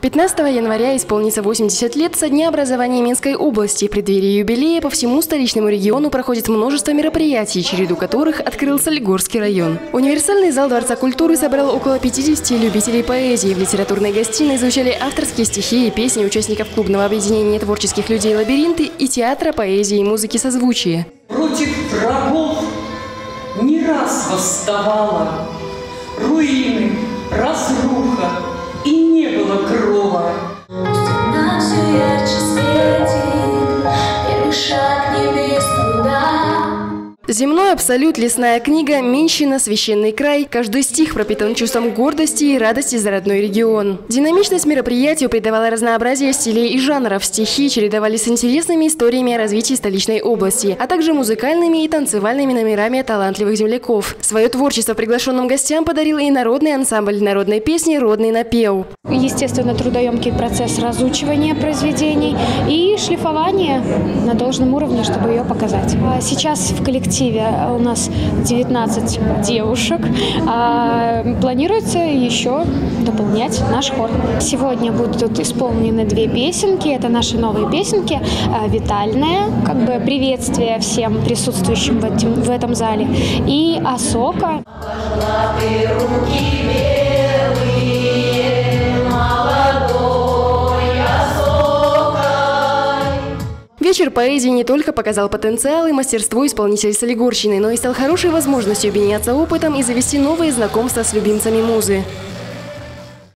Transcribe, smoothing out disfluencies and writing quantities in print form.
15 января исполнится 80 лет со дня образования Минской области. В преддверии юбилея по всему столичному региону проходит множество мероприятий, череду которых открыл Солигорский район. Универсальный зал Дворца культуры собрал около 50 любителей поэзии. В литературной гостиной звучали авторские стихи и песни участников клубного объединения творческих людей «Лабиринты» и театра поэзии и музыки «Созвучие». Против врагов не раз восставала, руины, разруха, и не было крова. Земной абсолют, лесная книга, Меньшина, священный край. Каждый стих пропитан чувством гордости и радости за родной регион. Динамичность мероприятию придавала разнообразие стилей и жанров. Стихи чередовались с интересными историями о развитии столичной области, а также музыкальными и танцевальными номерами талантливых земляков. Свое творчество приглашенным гостям подарил и народный ансамбль народной песни «Родный напев». Естественно, трудоемкий процесс разучивания произведений и шлифования на должном уровне, чтобы ее показать. Сейчас в коллективе у нас 19 девушек. Планируется еще дополнять наш хор. Сегодня будут исполнены 2 песенки. Это наши новые песенки. «Витальная», как бы приветствие всем присутствующим в этом зале. И «Осока». Вечер поэзии не только показал потенциал и мастерство исполнителей Солигорщины, но и стал хорошей возможностью обменяться опытом и завести новые знакомства с любимцами музы.